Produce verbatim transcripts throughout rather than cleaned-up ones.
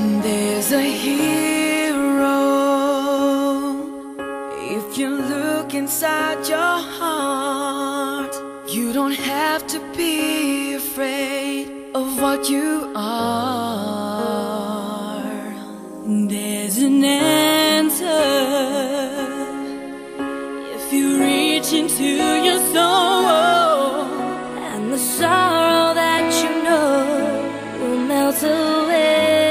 There's a hero if you look inside your heart. You don't have to be afraid of what you are. There's an answer if you reach into your soul, and the sorrow that you know will melt away.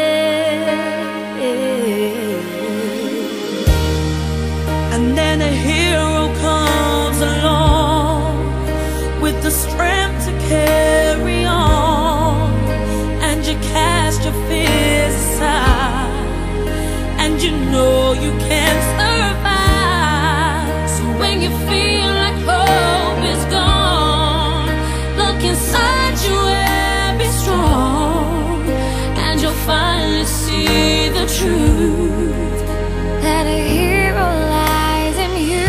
And then a hero comes along with the strength to carry on, and you cast your fears aside, and you know you can survive. So when you feel like hope is gone, look inside you and be strong, and you'll finally see the truth that a hero lies in you.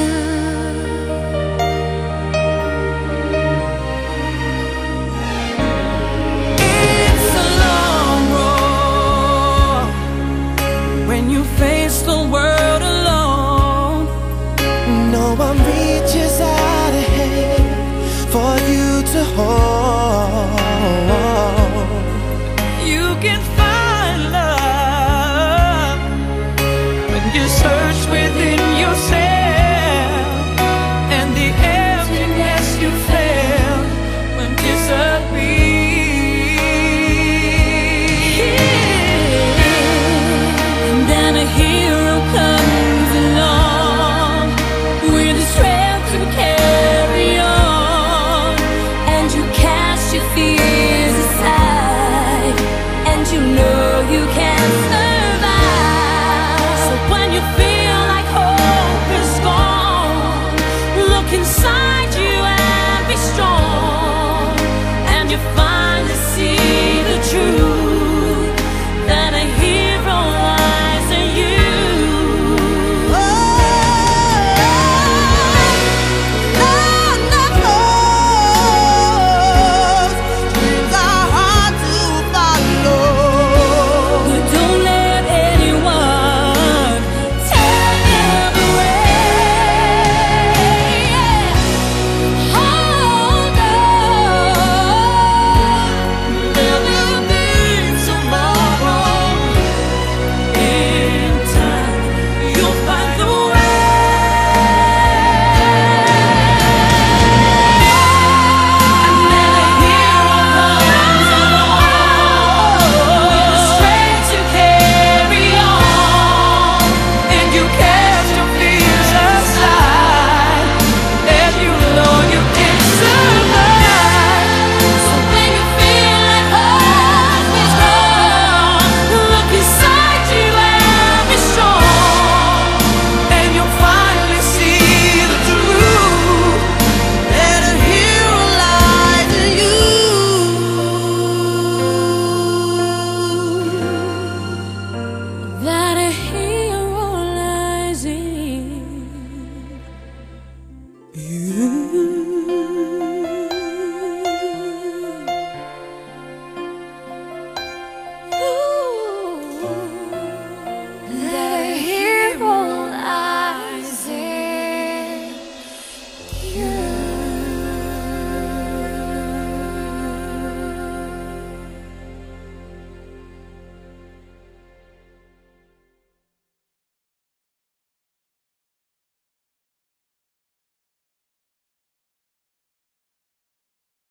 It's a long road when you face the world alone. No one reaches out a hand for you to hold. You can find